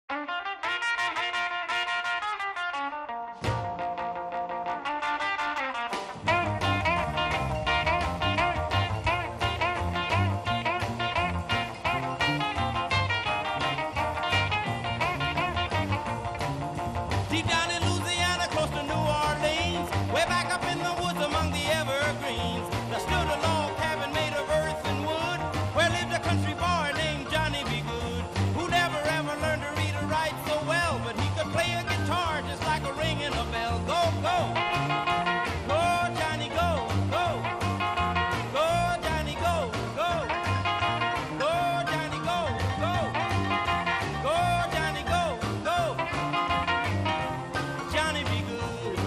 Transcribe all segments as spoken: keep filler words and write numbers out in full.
Deep down in Louisiana, close to New Orleans, way back up in the woods among the evergreens, there stood a log cabin made of earth and wood, where lived a country boy named Johnny B. Goode, who never ever learned to read or write so well, but he could play a guitar just like a ringing a bell. Go, go! Go, Johnny, go, go! Go, Johnny, go, go! Go, Johnny, go, go! Go, Johnny, go, go! Johnny B. Goode.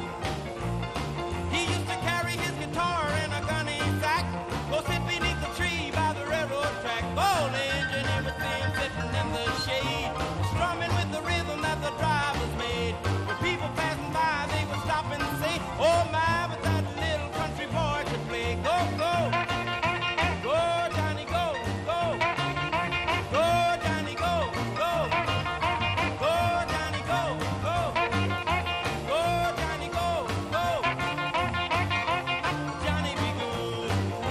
He used to carry his guitar in a gunny sack, go sit beneath the tree by the railroad track. Old engineer would see him sitting in the shade, strumming with the rhythm that the drivers made. When people passing by, they would stop and say, oh my, but that little country boy could play. Go, go! Go, Johnny, go, go! Go, Johnny, go, go! Go, Johnny, go, go! Go, Johnny, go, go! Johnny B. Goode.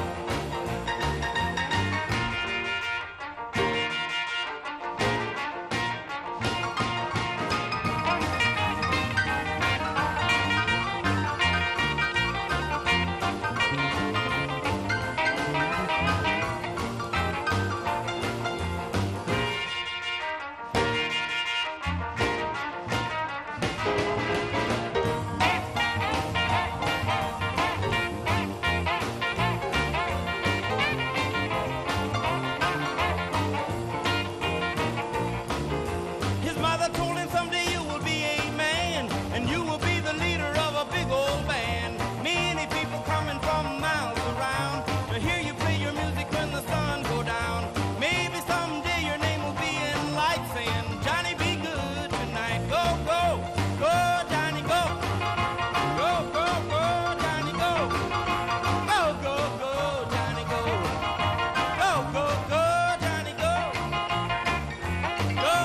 His mother told him someday you will be a man, and you will be the leader of a big old band. Many people coming from miles around to hear you play your music when the sun go down. Maybe someday your name will be in lights saying, Johnny B. Goode tonight. Go, go, go, Johnny, go. Go, go, go, Johnny, go. Go, go, go, Johnny, go. Go, go, go, Johnny, go. Go.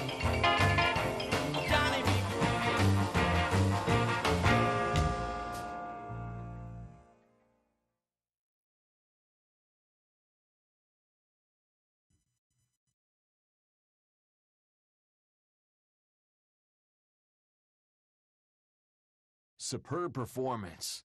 Johnny B. Superb performance.